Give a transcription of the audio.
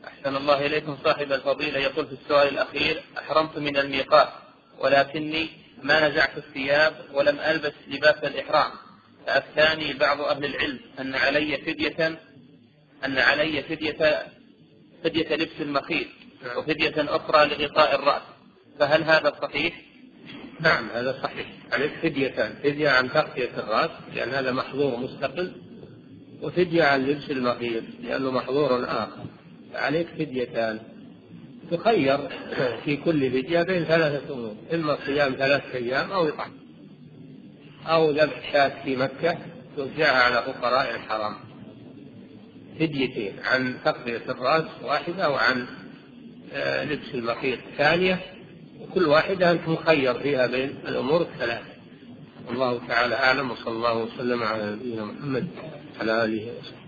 أحسن الله إليكم صاحب الفضيلة. يقول في السؤال الأخير: أحرمت من الميقات ولكني ما نزعت الثياب ولم ألبس لباس الإحرام، فأفتاني بعض أهل العلم أن علي فدية لبس المخيط وفدية أخرى لغطاء الرأس، فهل هذا صحيح؟ نعم هذا صحيح، عليك فديتان: فدية عن تغطية الرأس لأن هذا محظور مستقل، وفدية عن لبس المخيط لأنه محظور آخر. عليك فديتان، تخير في كل فدية بين ثلاثة أمور: إما صيام 3 أيام أو إطعام، أو ذبح شاة في مكة توزعها على فقراء الحرم. فديتين: عن تغطية الرأس واحدة، وعن لبس المخيط ثانية، وكل واحدة أنت مخير فيها بين الأمور الثلاثة. والله تعالى أعلم، وصلى الله وسلم على نبينا محمد على آله وصحبه.